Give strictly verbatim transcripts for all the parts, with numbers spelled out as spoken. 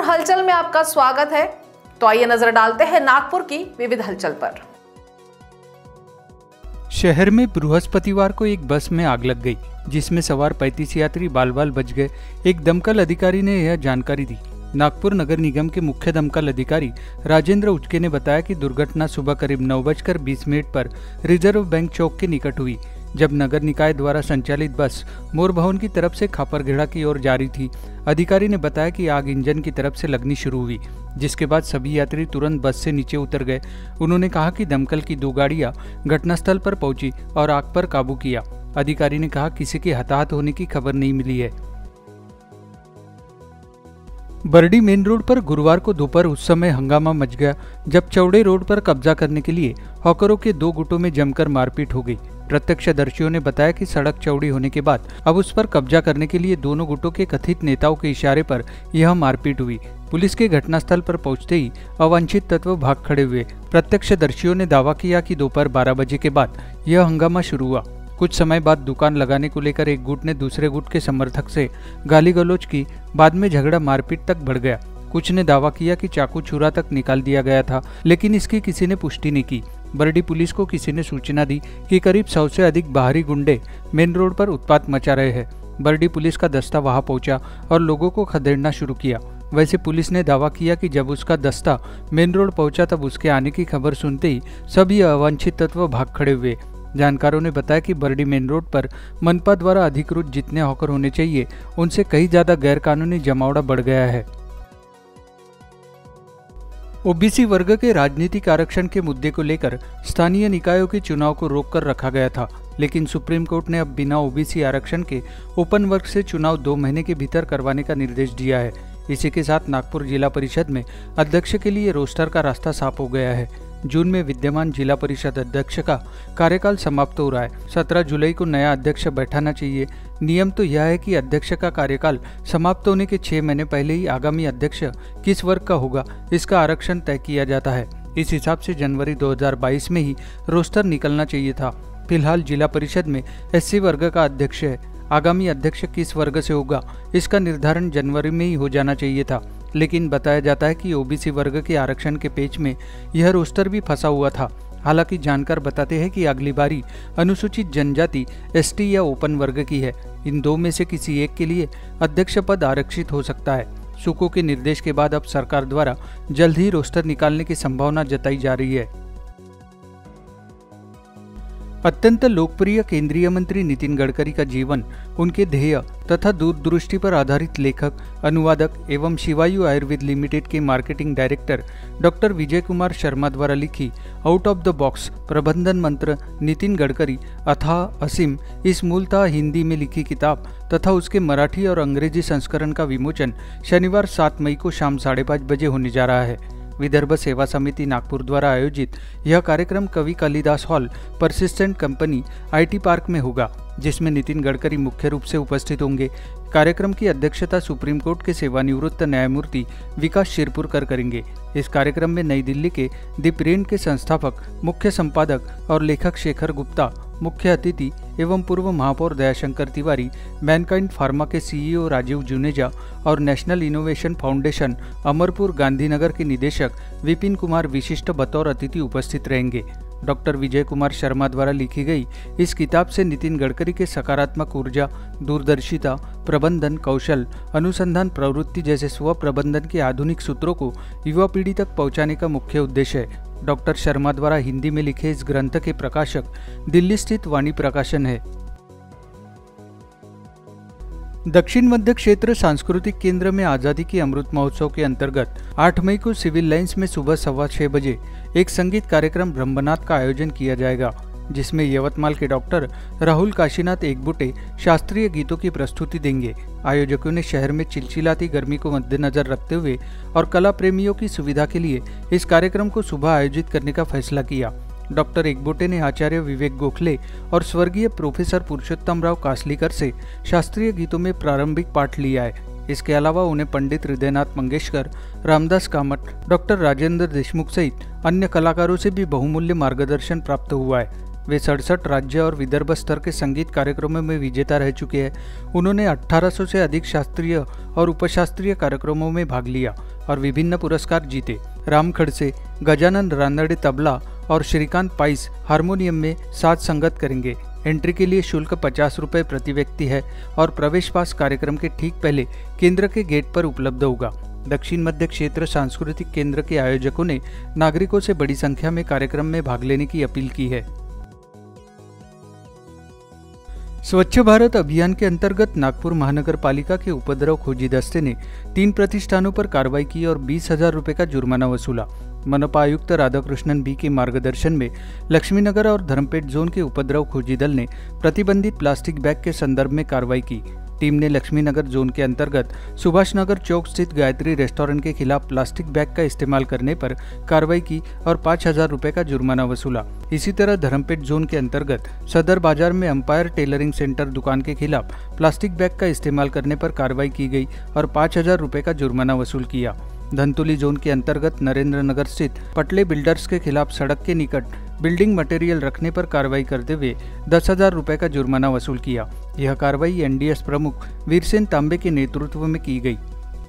हलचल में आपका स्वागत है। तो आइए नजर डालते हैं नागपुर की विविध हलचल पर। शहर में बृहस्पतिवार को एक बस में आग लग गई, जिसमें सवार पैंतीस यात्री बाल बाल बच गए। एक दमकल अधिकारी ने यह जानकारी दी। नागपुर नगर निगम के मुख्य दमकल अधिकारी राजेंद्र उचके ने बताया कि दुर्घटना सुबह करीब नौ बजकर बीस मिनट पर रिजर्व बैंक चौक के निकट हुई, जब नगर निकाय द्वारा संचालित बस मोर भवन की तरफ से खापरगेड़ा की ओर जा रही थी। अधिकारी ने बताया कि आग इंजन की तरफ से लगनी शुरू हुई, जिसके बाद सभी यात्री तुरंत बस से नीचे उतर गए। उन्होंने कहा कि दमकल की दो गाड़ियां घटनास्थल पर पहुंची और आग पर काबू किया। अधिकारी ने कहा किसी के हताहत होने की खबर नहीं मिली है। बरडी मेन रोड पर गुरुवार को दोपहर उस समय हंगामा मच गया, जब चौड़े रोड पर कब्जा करने के लिए हॉकरों के दो गुटों में जमकर मारपीट हो गई। प्रत्यक्षदर्शियों ने बताया कि सड़क चौड़ी होने के बाद अब उस पर कब्जा करने के लिए दोनों गुटों के कथित नेताओं के इशारे पर यह मारपीट हुई। पुलिस के घटनास्थल पर पहुंचते ही अवांछित तत्व भाग खड़े हुए। प्रत्यक्षदर्शियों ने दावा किया कि दोपहर बारह बजे के बाद यह हंगामा शुरू हुआ। कुछ समय बाद दुकान लगाने को लेकर एक गुट ने दूसरे गुट के समर्थक से गाली गलौज की। बाद में झगड़ा मारपीट तक बढ़ गया। कुछ ने दावा किया कि चाकू छुरा तक निकाल दिया गया था, लेकिन इसकी किसी ने पुष्टि नहीं की। बरडी पुलिस को किसी ने सूचना दी कि करीब सौ से अधिक बाहरी गुंडे मेन रोड पर उत्पात मचा रहे हैं। बरडी पुलिस का दस्ता वहां पहुंचा और लोगों को खदेड़ना शुरू किया। वैसे पुलिस ने दावा किया कि जब उसका दस्ता मेन रोड पहुंचा तब उसके आने की खबर सुनते ही सभी अवांछित तत्व भाग खड़े हुए। जानकारों ने बताया कि बरडी मेन रोड पर मनपा द्वारा अधिकृत जितने हॉकर होने चाहिए, उनसे कहीं ज्यादा गैरकानूनी जमावड़ा बढ़ गया है। ओबीसी वर्ग के राजनीतिक आरक्षण के मुद्दे को लेकर स्थानीय निकायों के चुनाव को रोककर रखा गया था, लेकिन सुप्रीम कोर्ट ने अब बिना ओबीसी आरक्षण के ओपन वर्ग से चुनाव दो महीने के भीतर करवाने का निर्देश दिया है। इसी के साथ नागपुर जिला परिषद में अध्यक्ष के लिए रोस्टर का रास्ता साफ हो गया है। जून में विद्यमान जिला परिषद अध्यक्ष का कार्यकाल समाप्त हो रहा है। सत्रह जुलाई को नया अध्यक्ष बैठाना चाहिए। नियम तो यह है कि अध्यक्ष का कार्यकाल समाप्त होने के छह महीने पहले ही आगामी अध्यक्ष किस वर्ग का होगा, इसका आरक्षण तय किया जाता है। इस हिसाब से जनवरी दो हज़ार बाईस में ही रोस्टर निकलना चाहिए था। फिलहाल जिला परिषद में एससी वर्ग का अध्यक्ष है। आगामी अध्यक्ष किस वर्ग से होगा, इसका निर्धारण जनवरी में ही हो जाना चाहिए था, लेकिन बताया जाता है कि ओबीसी वर्ग के आरक्षण के पेच में यह रोस्टर भी फंसा हुआ था। हालांकि जानकार बताते हैं कि अगली बारी अनुसूचित जनजाति, एसटी या ओपन वर्ग की है। इन दो में से किसी एक के लिए अध्यक्ष पद आरक्षित हो सकता है। सुको के निर्देश के बाद अब सरकार द्वारा जल्द ही रोस्टर निकालने की संभावना जताई जा रही है। अत्यंत लोकप्रिय केंद्रीय मंत्री नितिन गडकरी का जीवन, उनके ध्येय तथा दूरदृष्टि पर आधारित लेखक, अनुवादक एवं शिवायु आयुर्वेद लिमिटेड के marketing director doctor Vijay Kumar Sharma द्वारा लिखी आउट ऑफ द बॉक्स प्रबंधन मंत्र नितिन गडकरी अथाह असीम, इस मूलतः हिंदी में लिखी किताब तथा उसके मराठी और अंग्रेजी संस्करण का विमोचन शनिवार सात मई को शाम साढ़े पाँच बजे होने जा रहा है। विदर्भ सेवा समिति नागपुर द्वारा आयोजित यह कार्यक्रम कवि Kalidas hall, persistent company, IT park में होगा, जिसमें नितिन गडकरी मुख्य रूप से उपस्थित होंगे। कार्यक्रम की अध्यक्षता सुप्रीम कोर्ट के सेवानिवृत्त न्यायमूर्ति विकास शिरपुरकर करेंगे। इस कार्यक्रम में नई दिल्ली के द प्रिंट के संस्थापक, मुख्य संपादक और लेखक शेखर गुप्ता मुख्य अतिथि एवं पूर्व महापौर दयाशंकर तिवारी, मैनकाइंड फार्मा के सीईओ राजीव जुनेजा और National Innovation Foundation Amarpur Gandhinagar के निदेशक विपिन कुमार विशिष्ट बतौर अतिथि उपस्थित रहेंगे। डॉक्टर विजय कुमार शर्मा द्वारा लिखी गई इस किताब से नितिन गडकरी के सकारात्मक ऊर्जा, दूरदर्शिता, प्रबंधन कौशल, अनुसंधान प्रवृत्ति जैसे स्व प्रबंधन के आधुनिक सूत्रों को युवा पीढ़ी तक पहुंचाने का मुख्य उद्देश्य है। डॉक्टर शर्मा द्वारा हिंदी में लिखे इस ग्रंथ के प्रकाशक दिल्ली स्थित वाणी प्रकाशन है। दक्षिण मध्य क्षेत्र सांस्कृतिक केंद्र में आजादी के अमृत महोत्सव के अंतर्गत आठ मई को सिविल लाइंस में सुबह सवा छह बजे एक संगीत कार्यक्रम ब्रह्मनाथ का आयोजन किया जाएगा, जिसमें यवतमाल के डॉक्टर राहुल काशीनाथ एकबुटे शास्त्रीय गीतों की प्रस्तुति देंगे। आयोजकों ने शहर में चिलचिलाती गर्मी को मद्देनजर रखते हुए और कला प्रेमियों की सुविधा के लिए इस कार्यक्रम को सुबह आयोजित करने का फैसला किया। डॉक्टर एकबोटे ने आचार्य विवेक गोखले और स्वर्गीय प्रोफेसर पुरुषोत्तम राव कासलीकर से शास्त्रीय गीतों में प्रारंभिक पाठ लिया है। इसके अलावा उन्हें पंडित हृदयनाथ मंगेशकर, रामदास कामत, डॉक्टर राजेंद्र देशमुख सहित अन्य कलाकारों से भी बहुमूल्य मार्गदर्शन प्राप्त हुआ है। वे सड़सठ राज्य और विदर्भ स्तर के संगीत कार्यक्रमों में विजेता रह चुके हैं। उन्होंने अठारह सौ से अधिक शास्त्रीय और उपशास्त्रीय कार्यक्रमों में भाग लिया और विभिन्न पुरस्कार जीते। राम खड़से, गजानन रानड़े तबला और श्रीकांत पाइस हारमोनियम में साथ संगत करेंगे। एंट्री के लिए शुल्क पचास रुपये प्रति व्यक्ति है और प्रवेश पास कार्यक्रम के ठीक पहले केंद्र के गेट पर उपलब्ध होगा। दक्षिण मध्य क्षेत्र सांस्कृतिक केंद्र के आयोजकों ने नागरिकों से बड़ी संख्या में कार्यक्रम में भाग लेने की अपील की है। स्वच्छ भारत अभियान के अंतर्गत नागपुर महानगर पालिका के उपद्रव खोजी दस्ते ने तीन प्रतिष्ठानों पर कार्रवाई की और बीस हजार रुपये का जुर्माना वसूला। मनपा आयुक्त राधाकृष्णन बी के मार्गदर्शन में लक्ष्मीनगर और धर्मपेट जोन के उपद्रव खोजी दल ने प्रतिबंधित प्लास्टिक बैग के संदर्भ में कार्रवाई की। टीम ने लक्ष्मीनगर जोन के अंतर्गत सुभाष नगर चौक स्थित गायत्री रेस्टोरेंट के खिलाफ प्लास्टिक बैग का इस्तेमाल करने पर कार्रवाई की और पाँच हजार रुपये का जुर्माना वसूला। इसी तरह धर्मपेट जोन के अंतर्गत सदर बाजार में अंपायर टेलरिंग सेंटर दुकान के खिलाफ प्लास्टिक बैग का इस्तेमाल करने पर कार्रवाई की गई और पाँच हजार रुपये का जुर्माना वसूल किया। धनतोली जोन के अंतर्गत नरेंद्र नगर स्थित पटले बिल्डर्स के खिलाफ सड़क के निकट बिल्डिंग मटेरियल रखने पर कार्रवाई करते हुए दस हजार रुपये का जुर्माना वसूल किया। यह कार्रवाई एनडीएस प्रमुख वीरसेन तांबे के नेतृत्व में की गई।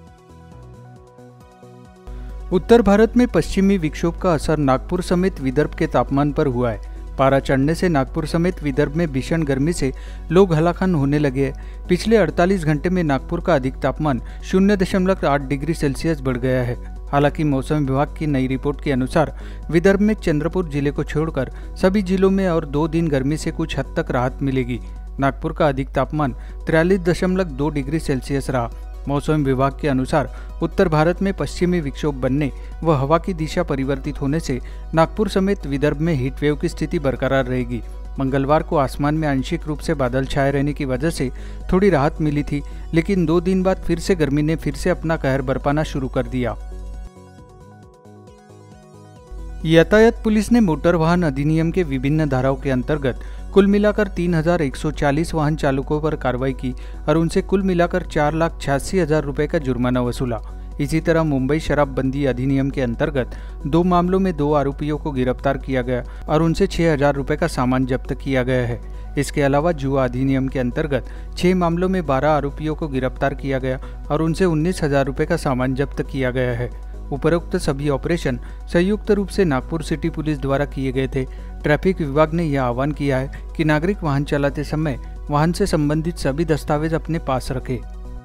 उत्तर भारत में पश्चिमी विक्षोभ का असर नागपुर समेत विदर्भ के तापमान पर हुआ है। पारा चढ़ने से नागपुर समेत विदर्भ में भीषण गर्मी से लोग हलाकान होने लगे हैं। पिछले अड़तालीस घंटे में नागपुर का अधिक तापमान शून्य दशमलव आठ डिग्री सेल्सियस बढ़ गया है। हालांकि मौसम विभाग की नई रिपोर्ट के अनुसार विदर्भ में चंद्रपुर जिले को छोड़कर सभी जिलों में और दो दिन गर्मी से कुछ हद तक राहत मिलेगी। नागपुर का अधिक तापमान तिरालीस दशमलव दो डिग्री सेल्सियस रहा। मौसम विभाग के अनुसार उत्तर भारत में पश्चिमी विक्षोभ बनने व हवा की दिशा परिवर्तित होने से नागपुर समेत विदर्भ में हीट वेव की स्थिति बरकरार रहेगी। मंगलवार को आसमान में आंशिक रूप से बादल छाए रहने की वजह से थोड़ी राहत मिली थी, लेकिन दो दिन बाद फिर से गर्मी ने फिर से अपना कहर बरपाना शुरू कर दिया। यातायात पुलिस ने मोटर वाहन अधिनियम के विभिन्न धाराओं के अंतर्गत कुल मिलाकर तीन हजार एक सौ चालीस वाहन चालकों पर कार्रवाई की और उनसे कुल मिलाकर चार लाख छियासी हजार रुपये का जुर्माना वसूला। इसी तरह मुंबई शराबबंदी अधिनियम के अंतर्गत दो मामलों में दो आरोपियों को गिरफ्तार किया गया और उनसे छह हजार रुपये का सामान जब्त किया गया है। इसके अलावा जुआ अधिनियम के अंतर्गत छह मामलों में बारह आरोपियों को गिरफ्तार किया गया और उनसे उन्नीस हजार रुपये का सामान जब्त किया गया है। उपरोक्त सभी ऑपरेशन संयुक्त रूप से नागपुर सिटी पुलिस द्वारा किए गए थे। ट्रैफिक विभाग ने यह आह्वान किया है कि नागरिक वाहन चलाते समय वाहन से संबंधित सभी दस्तावेज अपने पास रखें।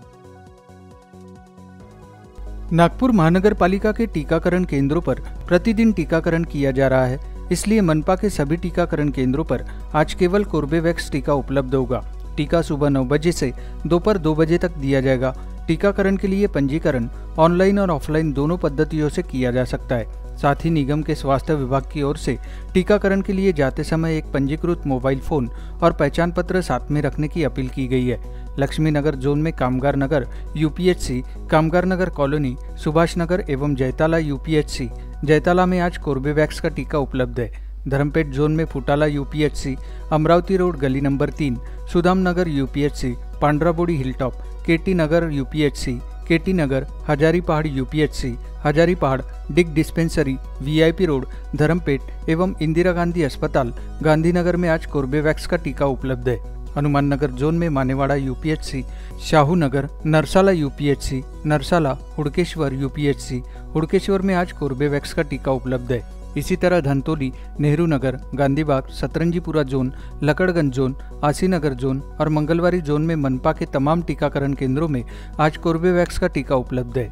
नागपुर महानगर पालिका के टीकाकरण केंद्रों पर प्रतिदिन टीकाकरण किया जा रहा है, इसलिए मनपा के सभी टीकाकरण केंद्रों पर आज केवल कोर्बेवैक्स टीका उपलब्ध होगा। टीका सुबह नौ बजे से दोपहर दो बजे तक दिया जाएगा। टीकाकरण के लिए पंजीकरण ऑनलाइन और ऑफलाइन दोनों पद्धतियों से किया जा सकता है। साथ ही निगम के स्वास्थ्य विभाग की ओर से टीकाकरण के लिए जाते समय एक पंजीकृत मोबाइल फोन और पहचान पत्र साथ में रखने की अपील की गई है। लक्ष्मी नगर जोन में कामगार नगर यूपीएचसी, कामगार नगर कॉलोनी, सुभाष नगर एवं जयताला यूपीएचसी, जयताला में आज कोर्बेवैक्स का टीका उपलब्ध है। धर्मपेट जोन में फुटाला यूपीएचसी, अमरावती रोड गली नंबर तीन, Sudam Nagar UPHC, Pandrabodi hilltop, KT Nagar UPHC, KT Nagar, Hazari Pahad UPHC, Hazari Pahad, Dig dispensary, VIP road, Dharampeth एवं इंदिरा गांधी अस्पताल, गांधीनगर में आज कोर्बेवैक्स का टीका उपलब्ध है। हनुमान नगर जोन में Manewada UPHC, Shahu Nagar, Narsala UPHC, Narsala, Hudkeshwar UPHC, Hudkeshwar में आज कोर्बेवैक्स का टीका उपलब्ध है। इसी तरह Dhantoli, Nehru Nagar, Gandhibagh, Satranjipura zone, Lakadganj zone, Asinagar zone और मंगलवारी जोन में मनपा के तमाम टीकाकरण केंद्रों में आज कोर्बेवैक्स का टीका उपलब्ध है।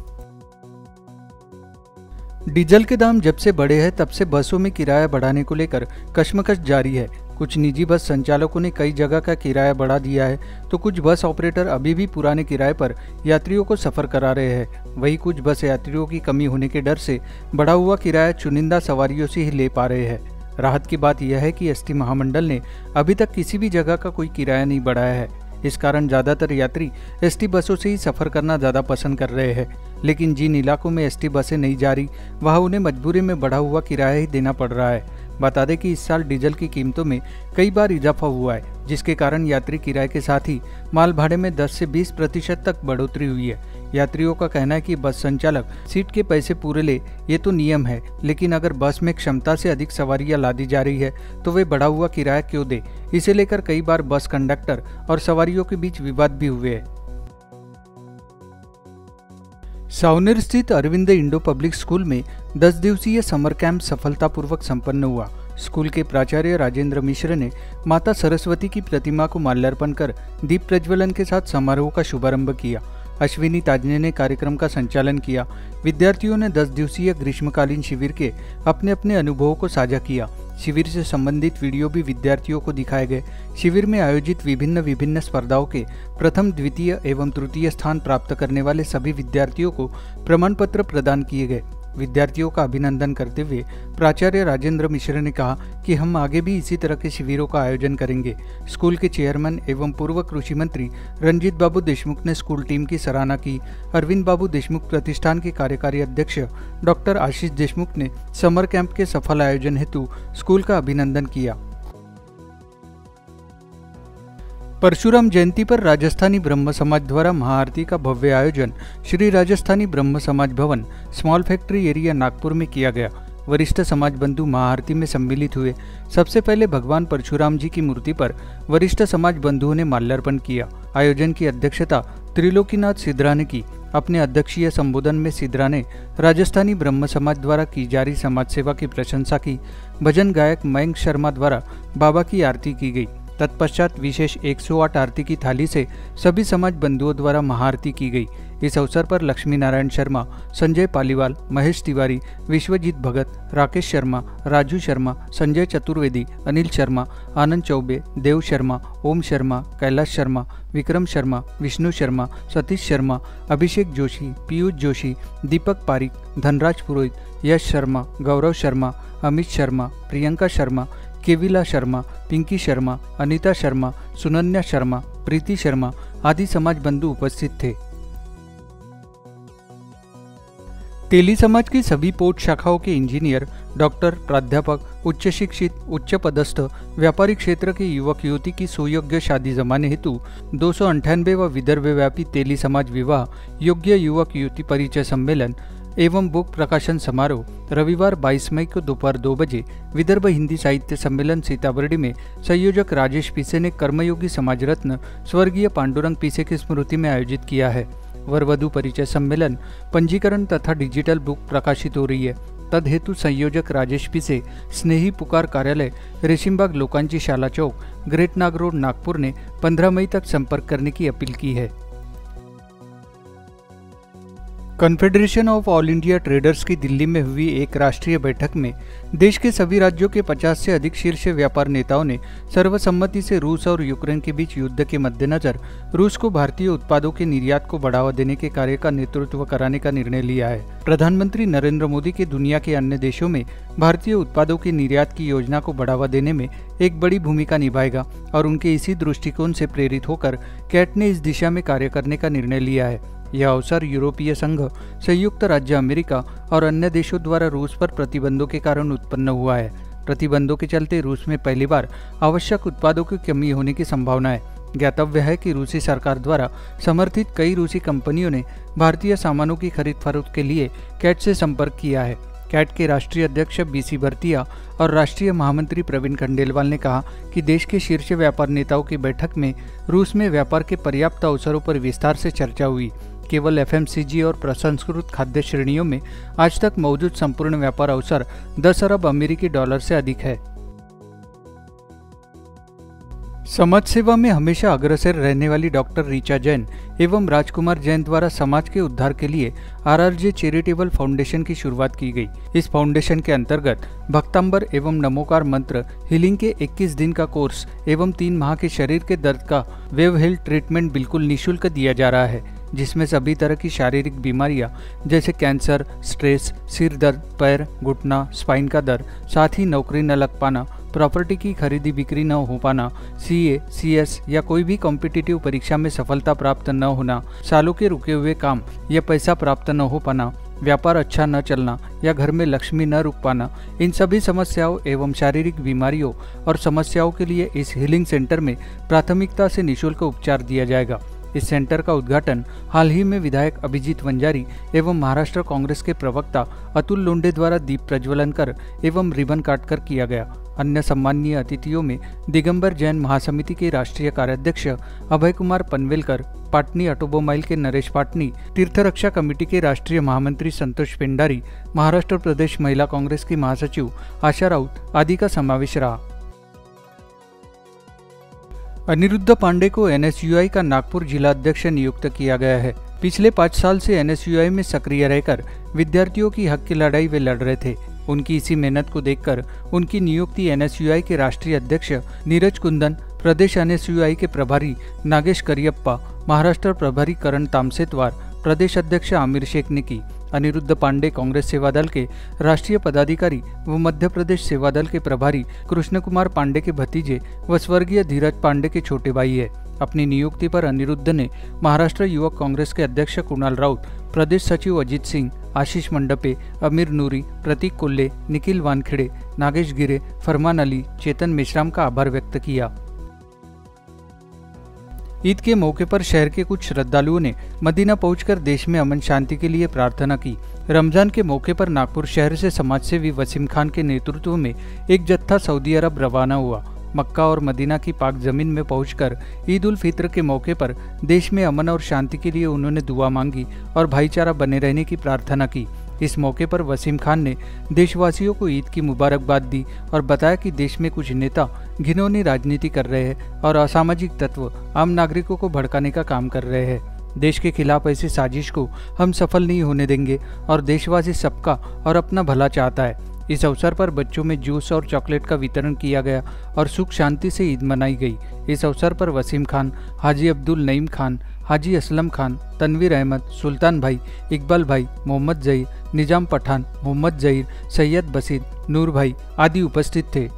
डीजल के दाम जब से बढ़े हैं तब से बसों में किराया बढ़ाने को लेकर कशमकश जारी है। कुछ निजी बस संचालकों ने कई जगह का किराया बढ़ा दिया है, तो कुछ बस ऑपरेटर अभी भी पुराने किराए पर यात्रियों को सफर करा रहे हैं। वहीं कुछ बस यात्रियों की कमी होने के डर से बढ़ा हुआ किराया चुनिंदा सवारियों से ही ले पा रहे हैं। राहत की बात यह है कि एसटी महामंडल ने अभी तक किसी भी जगह का कोई किराया नहीं बढ़ाया है। इस कारण ज़्यादातर यात्री एसटी बसों से ही सफ़र करना ज़्यादा पसंद कर रहे हैं। लेकिन जिन इलाकों में एसटी बसें नहीं जा रही, वहाँ उन्हें मजबूरी में बढ़ा हुआ किराया ही देना पड़ रहा है। बता दें कि इस साल डीजल की कीमतों में कई बार इजाफा हुआ है, जिसके कारण यात्री किराए के साथ ही माल भाड़े में दस से बीस प्रतिशत तक बढ़ोतरी हुई है। यात्रियों का कहना है कि बस संचालक सीट के पैसे पूरे ले, ये तो नियम है, लेकिन अगर बस में क्षमता से अधिक सवारियां लादी जा रही है तो वे बढ़ा हुआ किराया क्यों दे। इसे लेकर कई बार बस कंडक्टर और सवारियों के बीच विवाद भी हुए हैं। सावनेर स्थित अरविंद इंडो पब्लिक स्कूल में दस दिवसीय समर कैंप सफलतापूर्वक संपन्न हुआ। स्कूल के प्राचार्य राजेंद्र मिश्र ने माता सरस्वती की प्रतिमा को माल्यार्पण कर दीप प्रज्वलन के साथ समारोह का शुभारंभ किया। अश्विनी ताजने ने कार्यक्रम का संचालन किया। विद्यार्थियों ने दस दिवसीय ग्रीष्मकालीन शिविर के अपने अपने अनुभवों को साझा किया। शिविर से संबंधित वीडियो भी विद्यार्थियों को दिखाए गए। शिविर में आयोजित विभिन्न विभिन्न स्पर्धाओं के प्रथम, द्वितीय एवं तृतीय स्थान प्राप्त करने वाले सभी विद्यार्थियों को प्रमाण पत्र प्रदान किए गए। विद्यार्थियों का अभिनंदन करते हुए प्राचार्य राजेंद्र मिश्र ने कहा कि हम आगे भी इसी तरह के शिविरों का आयोजन करेंगे। स्कूल के चेयरमैन एवं पूर्व कृषि मंत्री रंजीत बाबू देशमुख ने स्कूल टीम की सराहना की। अरविंद बाबू देशमुख प्रतिष्ठान के कार्यकारी अध्यक्ष डॉक्टर आशीष देशमुख ने समर कैंप के सफल आयोजन हेतु स्कूल का अभिनंदन किया। परशुराम जयंती पर राजस्थानी ब्रह्म समाज द्वारा महाआरती का भव्य आयोजन श्री राजस्थानी ब्रह्म समाज भवन, स्मॉल फैक्ट्री एरिया, नागपुर में किया गया। वरिष्ठ समाज बंधु महाआरती में सम्मिलित हुए। सबसे पहले भगवान परशुराम जी की मूर्ति पर वरिष्ठ समाज बंधुओं ने माल्यार्पण किया। आयोजन की अध्यक्षता त्रिलोकीनाथ सिद्रा ने की। अपने अध्यक्षीय संबोधन में सिद्रा ने राजस्थानी ब्रह्म समाज द्वारा की जा रही समाज सेवा की प्रशंसा की। भजन गायक मयंक शर्मा द्वारा बाबा की आरती की गई। तत्पश्चात विशेष एक सौ आठ आरती की थाली से सभी समाज बंधुओं द्वारा महाआरती की गई। इस अवसर पर लक्ष्मी नारायण शर्मा, संजय पालीवाल, महेश तिवारी, विश्वजीत भगत, राकेश शर्मा, राजू शर्मा, संजय चतुर्वेदी, अनिल शर्मा, आनंद चौबे, देव शर्मा, ओम शर्मा, कैलाश शर्मा, विक्रम शर्मा, विष्णु शर्मा, सतीश शर्मा, अभिषेक जोशी, पीयूष जोशी, दीपक पारिक, धनराज पुरोहित, यश शर्मा, गौरव शर्मा, अमित शर्मा, प्रियंका शर्मा, केविला शर्मा, पिंकी शर्मा, अनीता शर्मा, सुनन्या शर्मा, प्रीति शर्मा आदि समाज बंधु उपस्थित थे। तेली समाज की सभी पोर्ट शाखाओं के इंजीनियर, डॉक्टर, प्राध्यापक, उच्च शिक्षित, उच्च पदस्थ, व्यापारिक क्षेत्र के युवक युवती की सुयोग्य शादी जमाने हेतु दो सौ अंठानवे व विदर्भ व्यापी तेली समाज विवाह योग्य युवक युवती परिचय सम्मेलन एवं बुक प्रकाशन समारोह रविवार बाईस मई को दोपहर दो बजे विदर्भ हिंदी साहित्य सम्मेलन सीताबर्डी में संयोजक राजेश पीसे ने कर्मयोगी समाज रत्न स्वर्गीय पांडुरंग पीसे की स्मृति में आयोजित किया है। वर वधु परिचय सम्मेलन, पंजीकरण तथा डिजिटल बुक प्रकाशित हो रही है। तद हेतु संयोजक राजेश पीसे स्नेही पुकार कार्यालय, रेशीमबाग लोकांची शाला चौक, ग्रेट नाग रोड, नागपुर ने पंद्रह मई तक संपर्क करने की अपील की है। Confederation of All India Traders की दिल्ली में हुई एक राष्ट्रीय बैठक में देश के सभी राज्यों के पचास से अधिक शीर्ष व्यापार नेताओं ने सर्वसम्मति से रूस और यूक्रेन के बीच युद्ध के मद्देनजर रूस को भारतीय उत्पादों के निर्यात को बढ़ावा देने के कार्य का नेतृत्व कराने का निर्णय लिया है। प्रधानमंत्री नरेंद्र मोदी के दुनिया के अन्य देशों में भारतीय उत्पादों के निर्यात की योजना को बढ़ावा देने में एक बड़ी भूमिका निभाएगा और उनके इसी दृष्टिकोण से प्रेरित होकर कैट ने इस दिशा में कार्य करने का निर्णय लिया है। यह अवसर यूरोपीय संघ, संयुक्त राज्य अमेरिका और अन्य देशों द्वारा रूस पर प्रतिबंधों के कारण उत्पन्न हुआ है। प्रतिबंधों के चलते रूस में पहली बार आवश्यक उत्पादों की कमी होने की संभावना है। ज्ञातव्य है कि रूसी सरकार द्वारा समर्थित कई रूसी कंपनियों ने भारतीय सामानों की खरीद फरोख्त के लिए कैट से संपर्क किया है। कैट के राष्ट्रीय अध्यक्ष बीसी भरतिया और राष्ट्रीय महामंत्री प्रवीण खंडेलवाल ने कहा कि देश के शीर्ष व्यापार नेताओं की बैठक में रूस में व्यापार के पर्याप्त अवसरों पर विस्तार से चर्चा हुई। केवल एफएमसीजी और प्रसंस्कृत खाद्य श्रेणियों में आज तक मौजूद संपूर्ण व्यापार अवसर दस अरब अमेरिकी डॉलर से अधिक है। समाज सेवा में हमेशा अग्रसर रहने वाली डॉक्टर ऋचा जैन एवं राजकुमार जैन द्वारा समाज के उद्धार के लिए आरआरजे चैरिटेबल फाउंडेशन की शुरुआत की गई। इस फाउंडेशन के अंतर्गत भक्तांबर एवं नमोकार मंत्र हीलिंग के इक्कीस दिन का कोर्स एवं तीन माह के शरीर के दर्द का वेव हेल्थ ट्रीटमेंट बिल्कुल निःशुल्क दिया जा रहा है, जिसमें सभी तरह की शारीरिक बीमारियां जैसे कैंसर, स्ट्रेस, सिर दर्द, पैर, घुटना, स्पाइन का दर्द, साथ ही नौकरी न लग पाना, प्रॉपर्टी की खरीदी बिक्री न हो पाना, सीए, सीएस या कोई भी कॉम्पिटिटिव परीक्षा में सफलता प्राप्त न होना, सालों के रुके हुए काम या पैसा प्राप्त न हो पाना, व्यापार अच्छा न चलना या घर में लक्ष्मी न रुक पाना, इन सभी समस्याओं एवं शारीरिक बीमारियों और समस्याओं के लिए इस हीलिंग सेंटर में प्राथमिकता से निःशुल्क उपचार दिया जाएगा। इस सेंटर का उद्घाटन हाल ही में विधायक अभिजीत वंजारी एवं महाराष्ट्र कांग्रेस के प्रवक्ता अतुल लोंढे द्वारा दीप प्रज्वलन कर एवं रिबन काटकर किया गया। अन्य सम्माननीय अतिथियों में दिगंबर जैन महासमिति के राष्ट्रीय कार्याध्यक्ष अभय कुमार पनवेलकर, पाटनी ऑटोमोबाइल के नरेश पाटनी, तीर्थरक्षा कमेटी के राष्ट्रीय महामंत्री संतोष पेंडारी, महाराष्ट्र प्रदेश महिला कांग्रेस की महासचिव आशा राउत आदि का समावेश रहा। अनिरुद्ध पांडे को एन एस यू आई का नागपुर जिला अध्यक्ष नियुक्त किया गया है। पिछले पाँच साल से एन एस यू आई में सक्रिय रहकर विद्यार्थियों की हक की लड़ाई वे लड़ रहे थे। उनकी इसी मेहनत को देखकर उनकी नियुक्ति एन एस यू आई के राष्ट्रीय अध्यक्ष नीरज कुंदन, प्रदेश एन एस यू आई के प्रभारी नागेश करियप्पा, महाराष्ट्र प्रभारी करण तामसेतवार, प्रदेश अध्यक्ष आमिर शेख ने की। अनिरुद्ध पांडे कांग्रेस सेवा दल के राष्ट्रीय पदाधिकारी व मध्य प्रदेश सेवा दल के प्रभारी कृष्ण कुमार पांडे के भतीजे व स्वर्गीय धीरज पांडे के छोटे भाई है। अपनी नियुक्ति पर अनिरुद्ध ने महाराष्ट्र युवक कांग्रेस के अध्यक्ष कुणाल राउत, प्रदेश सचिव अजित सिंह, आशीष मंडपे, अमीर नूरी, प्रतीक कोल्ले, निखिल वानखेड़े, नागेश गिरे, फरमान अली, चेतन मेश्राम का आभार व्यक्त किया। ईद के मौके पर शहर के कुछ श्रद्धालुओं ने मदीना पहुंचकर देश में अमन शांति के लिए प्रार्थना की। रमजान के मौके पर नागपुर शहर से समाजसेवी वसीम खान के नेतृत्व में एक जत्था सऊदी अरब रवाना हुआ। मक्का और मदीना की पाक जमीन में पहुंचकर ईद उल फित्र के मौके पर देश में अमन और शांति के लिए उन्होंने दुआ मांगी और भाईचारा बने रहने की प्रार्थना की। इस मौके पर वसीम खान ने देशवासियों को ईद की मुबारकबाद दी और बताया कि देश में कुछ नेता घिनौनी राजनीति कर रहे हैं और असामाजिक तत्व आम नागरिकों को भड़काने का काम कर रहे हैं। देश के खिलाफ ऐसी साजिश को हम सफल नहीं होने देंगे और देशवासी सबका और अपना भला चाहता है। इस अवसर पर बच्चों में जूस और चॉकलेट का वितरण किया गया और सुख शांति से ईद मनाई गई। इस अवसर पर वसीम खान, हाजी अब्दुल नईम खान, हाजी असलम खान, तनवीर अहमद, सुल्तान भाई, इकबाल भाई, मोहम्मद जहीर, निजाम पठान, मोहम्मद जहीर, सैयद बसीर, नूर भाई आदि उपस्थित थे।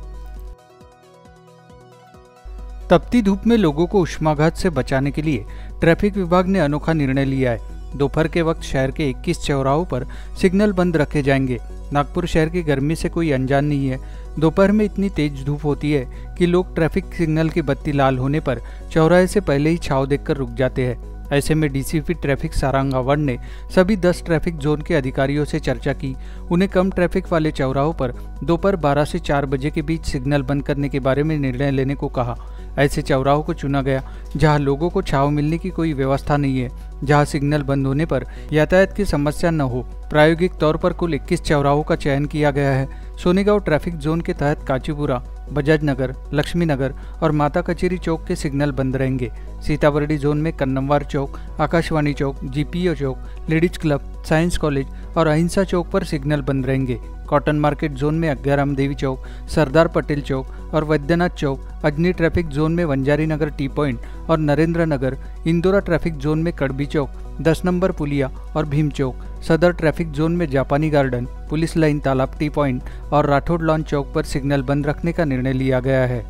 तपती धूप में लोगों को उष्माघात से बचाने के लिए ट्रैफिक विभाग ने अनोखा निर्णय लिया है। दोपहर के वक्त शहर के इक्कीस चौराहों पर सिग्नल बंद रखे जाएंगे। नागपुर शहर की गर्मी से कोई अनजान नहीं है। दोपहर में इतनी तेज धूप होती है कि लोग ट्रैफिक सिग्नल की बत्ती लाल होने पर चौराहे से पहले ही छांव देखकर रुक जाते हैं। ऐसे में D C P traffic Sarang Awad ने सभी दस ट्रैफिक जोन के अधिकारियों से चर्चा की। उन्हें कम ट्रैफिक वाले चौराहों पर दोपहर बारह से चार बजे के बीच सिग्नल बंद करने के बारे में निर्णय लेने को कहा। ऐसे चौराहों को चुना गया जहां लोगों को छांव मिलने की कोई व्यवस्था नहीं है, जहां सिग्नल बंद होने पर यातायात की समस्या न हो। प्रायोगिक तौर पर कुल इक्कीस चौराहों का चयन किया गया है। सोनेगांव ट्रैफिक जोन के तहत काचीपुरा, बजाज नगर, लक्ष्मी नगर और माता कचेरी चौक के सिग्नल बंद रहेंगे। सीताबर्डी जोन में Kannamwar chowk, Akashvani chowk, G P O chowk, ladies club, science college और अहिंसा चौक पर सिग्नल बंद रहेंगे। कॉटन मार्केट जोन में अज्ञाराम देवी चौक, सरदार पटेल चौक और वैद्यनाथ चौक, अजनी ट्रैफिक जोन में वंजारी नगर टी पॉइंट और नरेंद्र नगर, इंदौरा ट्रैफिक जोन में कड़बी चौक, दस नंबर पुलिया और भीम चौक, सदर ट्रैफिक जोन में जापानी गार्डन, पुलिस लाइन तालाब टी पॉइंट और राठौड़ लॉन चौक पर सिग्नल बंद रखने का निर्णय लिया गया है।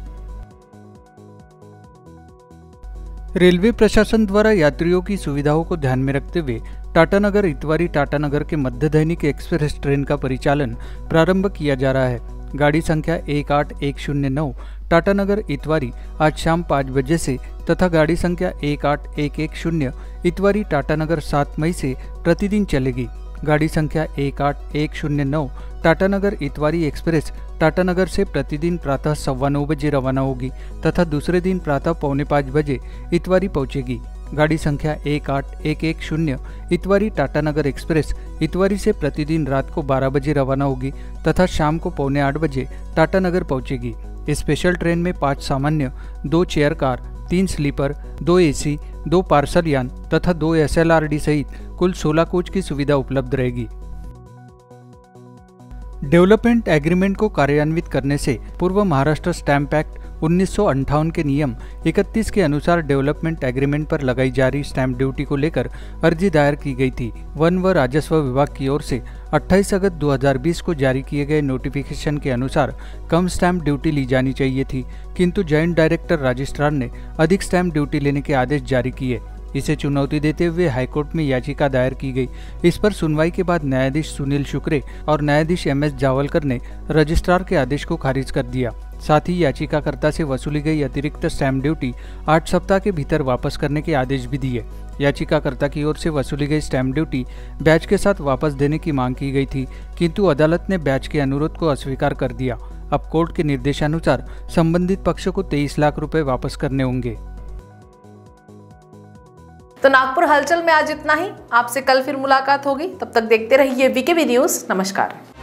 रेलवे प्रशासन द्वारा यात्रियों की सुविधाओं को ध्यान में रखते हुए टाटानगर इतवारी टाटानगर के मध्य दैनिक एक्सप्रेस ट्रेन का परिचालन प्रारंभ किया जा रहा है। गाड़ी संख्या एक आठ एक शून्य नौ टाटानगर इतवारी आज शाम पाँच बजे से तथा गाड़ी संख्या एक आठ एक एक शून्य इतवारी टाटानगर सात मई से प्रतिदिन चलेगी। गाड़ी संख्या एक आठ एक शून्य नौ टाटानगर इतवारी एक्सप्रेस टाटानगर से प्रतिदिन प्रातः सवा नौ बजे रवाना होगी तथा दूसरे दिन प्रातः पौने पाँच बजे इतवारी पहुंचेगी। गाड़ी संख्या एक आठ एक एक शून्य इतवारी टाटानगर एक्सप्रेस इतवारी से प्रतिदिन रात को बारह बजे रवाना होगी तथा शाम को पौने आठ बजे टाटानगर पहुंचेगी। इस स्पेशल ट्रेन में पाँच सामान्य, दो चेयर कार, तीन स्लीपर, दो एसी, दो पार्सल यान तथा दो एस एल आर डी सहित कुल सोलह कोच की सुविधा उपलब्ध रहेगी। डेवलपमेंट एग्रीमेंट को कार्यान्वित करने से पूर्व महाराष्ट्र स्टैंप एक्ट उन्नीस सौ अंठावन के नियम इकतीस के अनुसार डेवलपमेंट एग्रीमेंट पर लगाई जा रही स्टैंप ड्यूटी को लेकर अर्जी दायर की गई थी। वन व राजस्व विभाग की ओर से अट्ठाईस अगस्त दो हज़ार बीस को जारी किए गए नोटिफिकेशन के अनुसार कम स्टैंप ड्यूटी ली जानी चाहिए थी, किंतु जॉइंट डायरेक्टर रजिस्ट्रार ने अधिक स्टैंप ड्यूटी लेने के आदेश जारी किए। इसे चुनौती देते हुए हाईकोर्ट में याचिका दायर की गई। इस पर सुनवाई के बाद न्यायाधीश सुनील शुक्रे और न्यायाधीश एम एस जावलकर ने रजिस्ट्रार के आदेश को खारिज कर दिया। साथ ही याचिकाकर्ता से वसूली गई अतिरिक्त स्टैंप ड्यूटी आठ सप्ताह के भीतर वापस करने के आदेश भी दिए। याचिकाकर्ता की ओर से वसूली गई स्टैंप ड्यूटी बैच के साथ वापस देने की मांग की गई थी, किंतु अदालत ने बैच के अनुरोध को अस्वीकार कर दिया। अब कोर्ट के निर्देशानुसार संबंधित पक्ष को तेईस लाख रुपए वापस करने होंगे। तो नागपुर हलचल में आज इतना ही। आपसे कल फिर मुलाकात होगी, तब तक देखते रहिए वीकेबी न्यूज। नमस्कार।